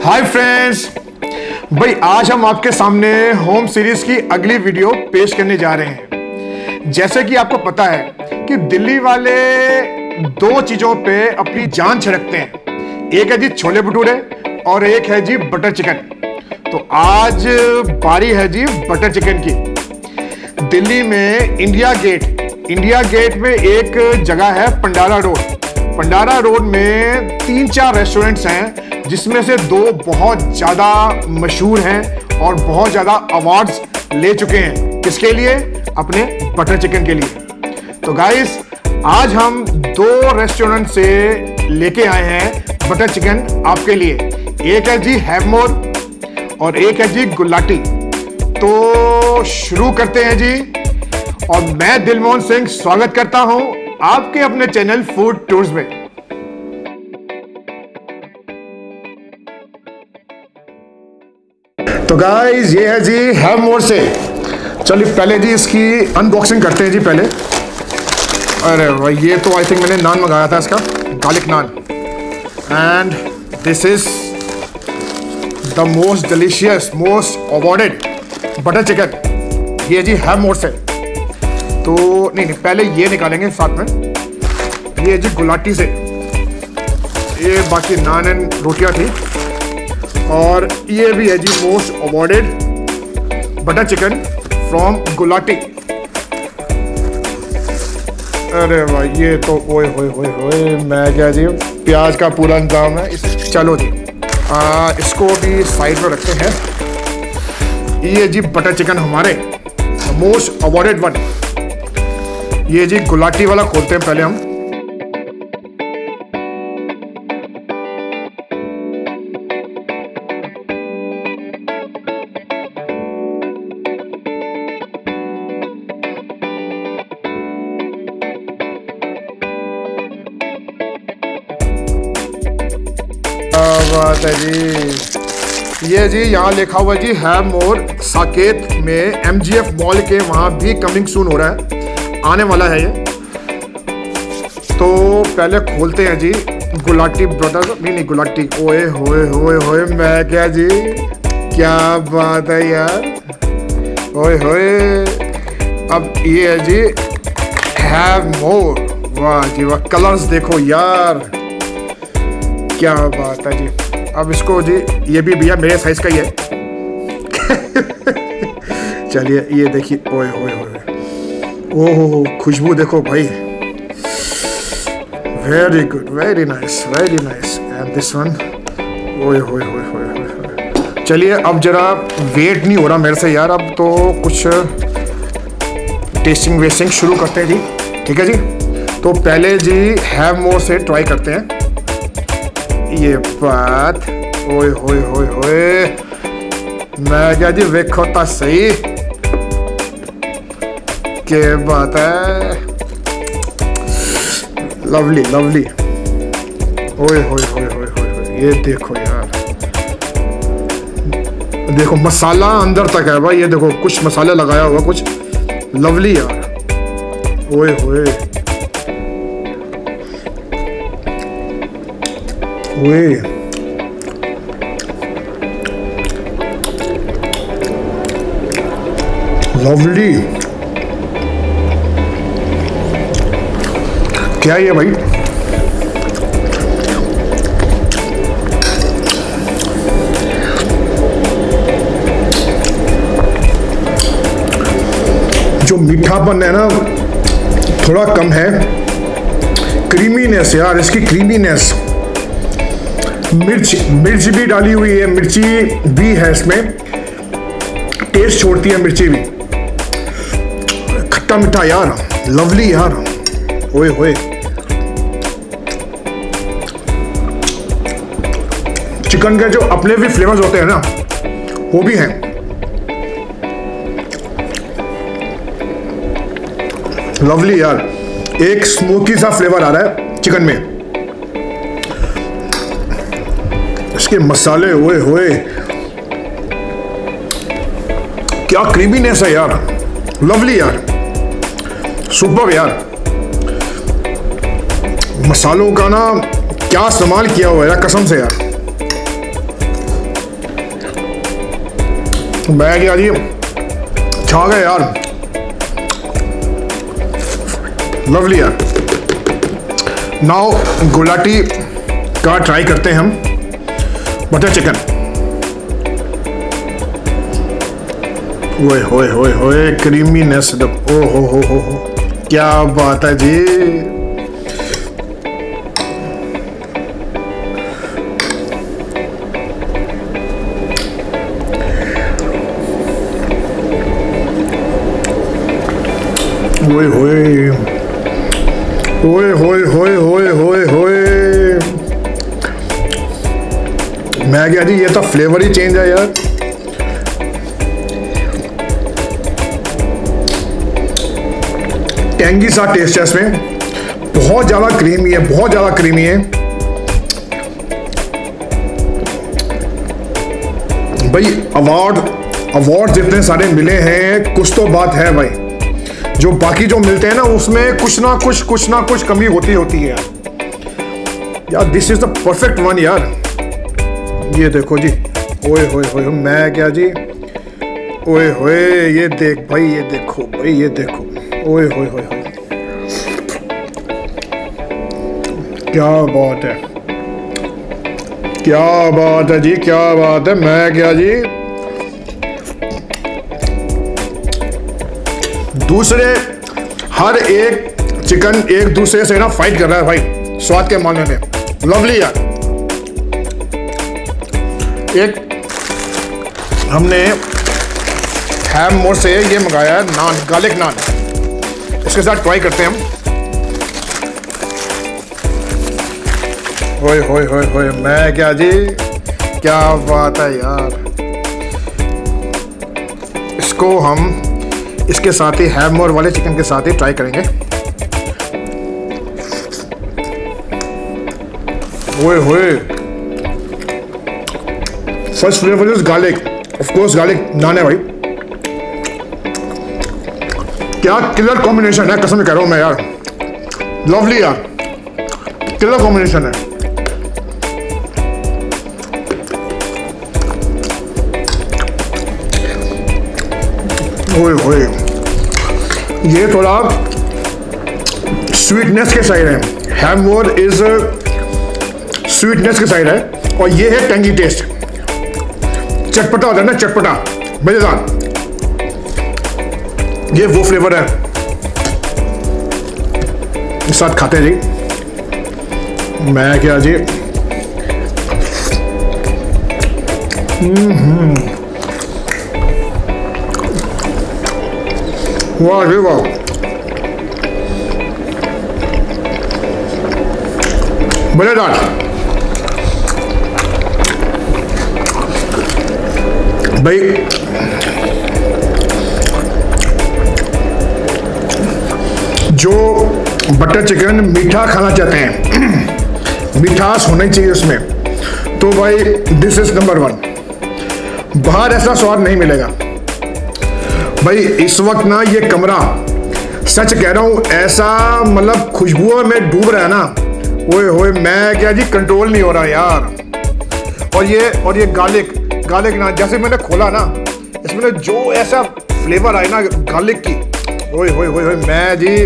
Hi friends, भाई आज हम आपके सामने होम सीरीज की अगली वीडियो पेश करने जा रहे हैं। जैसे कि आपको पता है कि दिल्ली वाले दो चीजों पे अपनी जान छिड़कते हैं, एक है जी छोले भटूरे और एक है जी बटर चिकन। तो आज बारी है जी बटर चिकन की। दिल्ली में इंडिया गेट में एक जगह है पंडारा रोड में 3-4 रेस्टोरेंट्स हैं, जिसमें से 2 बहुत ज़्यादा मशहूर हैं और बहुत ज़्यादा अवार्ड्स ले चुके हैं। किसके लिए? अपने बटर चिकन के लिए। तो गाइस, आज हम 2 रेस्टोरेंट से लेके आए हैं बटर चिकन आपके लिए। एक है जी हैवमोर और एक है जी गुलाटी। तो शुरू करते हैं जी। और मैं दिलमोहन सिंह स्वागत करता हूं आपके अपने चैनल फूड टूर्स में। तो गाइस, ये है जी हैवमोर से। चलिए पहले जी इसकी अनबॉक्सिंग करते हैं जी पहले। अरे भाई, ये तो आई थिंक मैंने नान मंगाया था, इसका garlic naan. And this is the most delicious, most awarded butter chicken. ये जी हैवमोर से। तो नहीं, पहले ये निकालेंगे साथ में। ये जी गुलाटी से। ये बाकी नान एंड रोटियां थी। और ये भी है जी most awarded butter chicken from Gulati. अरे भाई, ये तो ओए होए होए होए, मैं क्या जी, प्याज का पूरा इंतजाम है। चलो जी, इसको भी साइड में रखते हैं। ये जी बटर चिकन हमारे मोस्ट अवॉर्डेड वन। ये जी गुलाटी वाला खोलते हैं पहले हम। बात है जी। ये जी यहाँ लिखा हुआ जी हैवमोर साकेत में MGF मॉल के वहाँ भी कमिंग सून हो रहा है, आने वाला है ये। तो पहले खोलते हैं जी गुलाटी ब्रदर। नहीं गुलाटी। ओए होए होए होए, मैं क्या जी, क्या बात है यार। ओए होए। अब ये है जी हैवमोर। वाह जी वाह, कलर्स देखो यार, क्या बात है जी। अब इसको जी, ये भी भैया मेरे साइज का ही है। चलिए ये देखिए। ओए होए होए, ओहो खुशबू देखो भाई। Very good, very nice, very nice. And this one. ओए होए होए होए। चलिए अब जरा वेट नहीं हो रहा मेरे से यार, अब तो कुछ टेस्टिंग वेस्टिंग शुरू करते हैं जी। ठीक है जी। तो पहले जी हैवमोर से ट्राई करते हैं। ये बात, ओए होए होए होए, मैं क्या जी, देखो ता सही, क्या बात है। Lovely lovely. ओए होए होए होए होए, ये देखो यार, देखो मसाला अंदर तक है भाई। ये देखो कुछ मसाला लगाया हुआ, कुछ लवली यार। ओए होए ओए, लवली। क्या ये भाई, जो मीठापन है ना थोड़ा कम है। क्रीमीनेस यार, इसकी क्रीमीनेस। मिर्च भी डाली हुई है, मिर्ची भी है इसमें, टेस्ट छोड़ती है मिर्ची भी। खट्टा मीठा यार, लवली यार। ओए होए, चिकन के जो अपने भी फ्लेवर्स होते हैं ना, वो भी हैं। लवली यार, एक स्मोकी सा फ्लेवर आ रहा है चिकन में। इसके मसाले, ओए होए, क्या क्रीमीनेस है यार। लवली यार, सुपर यार। मसालों का ना क्या इस्तेमाल किया हुआ है यार, कसम से यार। मैं क्या जी छा गए यार, लवली यार। नाउ गुलाटी का ट्राई करते हैं हम बटर चिकन। ओए होए होए होए, क्रीमीनेस, ओ हो, क्या बात है जी। ओए होए ओए होए होए होए होए होए, मैं क्या जी, ये तो फ्लेवर ही चेंज है यार। टेंगी सा टेस्ट है इसमें, बहुत ज़्यादा क्रीमी है, बहुत ज़्यादा क्रीमी है भाई। अवार्ड जितने सारे मिले हैं, कुछ तो बात है भाई। जो बाकी जो मिलते हैं ना, उसमें कुछ ना कुछ कमी होती है यार। This is the perfect one यार। ये देखो जी, ओए होए होए, मैं क्या जी, ओए होए, ये देख भाई, ये देखो भाई, ये देखो, ओए होए होए होए, क्या बात है, क्या बात है जी, क्या बात है। मैं क्या जी, दूसरे हर एक चिकन एक दूसरे से ना फाइट कर रहा है भाई स्वाद के मामले में। लवली यार। एक हमने हैम मोर से ये मंगाया है नान, गार्लिक नान, इसके साथ ट्राई करते हैं हम। होए होए होए होए, मैं क्या जी, क्या बात है यार। इसको हम इसके साथ ही हैम मोर वाले चिकन के साथ ही ट्राई करेंगे। ओए होए, first flavour is garlic, of course garlic naan है भाई। क्या किलर कॉम्बिनेशन है, कसम कह रहा हूं मैं यार। लवली यार, किलर कॉम्बिनेशन है। ओए होए, ये थोड़ा स्वीटनेस के साइड है, हैम मोर इज स्वीटनेस के साइड है, और ये है टेंगी टेस्ट, चटपटा होता है ना, चटपटा मजेदार। ये वो फ्लेवर है, इस साथ खाते हैं जी। मैं क्या जी, वाह जी वाह, मजेदार। भाई जो बटर चिकन मीठा खाना चाहते हैं, मिठास होना चाहिए उसमें, तो भाई दिस इज नंबर 1। बाहर ऐसा स्वाद नहीं मिलेगा भाई। इस वक्त ना ये कमरा, सच कह रहा हूं, ऐसा मतलब खुशबुओं में डूब रहा है ना, ओए होए, मैं क्या जी, कंट्रोल नहीं हो रहा यार। और ये गार्लिक ना, जैसे मैंने खोला ना, इसमें जो ऐसा फ्लेवर आए ना गार्लिक की, ओए होए होए होए, मैं जी,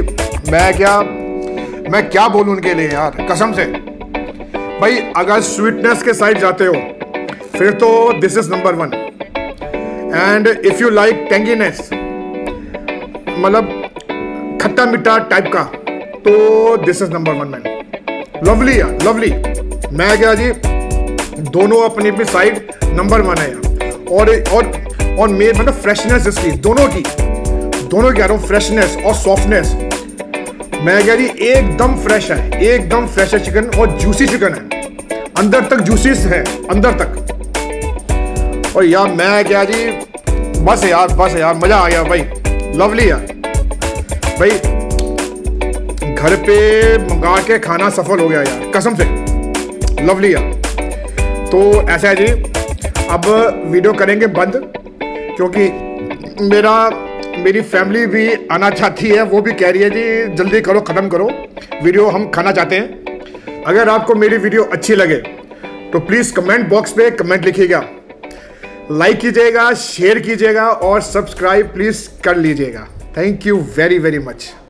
मैं क्या बोलूं उनके लिए यार, कसम से भाई। अगर स्वीटनेस के साइड जाते हो फिर तो this is number 1, and if you like tanginess, मतलब खट्टा मीठा टाइप का, तो this is number 1 man. Lovely यार, लवली। मैं क्या जी, दोनों अपनी अपनी साइड नंबर 1 है यार। और मेरे मतलब फ्रेशनेस इसकी, दोनों कह रहा हूँ, फ्रेशनेस और सॉफ्टनेस। मैं क्या जी, एकदम फ्रेश है चिकन, और जूसी चिकन है, अंदर तक जूसी है, अंदर तक। और यार मैं क्या जी, बस यार मजा आ गया भाई। लवली यार भाई, घर पे मंगा के खाना सफल हो गया यार, कसम से। लवली यार। तो ऐसा है जी, अब वीडियो करेंगे बंद, क्योंकि मेरी फैमिली भी आना चाहती है, वो भी कह रही है जी जल्दी करो, ख़त्म करो वीडियो, हम खाना चाहते हैं। अगर आपको मेरी वीडियो अच्छी लगे तो प्लीज़ कमेंट बॉक्स पे कमेंट लिखिएगा। लाइक कीजिएगा, शेयर कीजिएगा और सब्सक्राइब प्लीज कर लीजिएगा। Thank you very very much.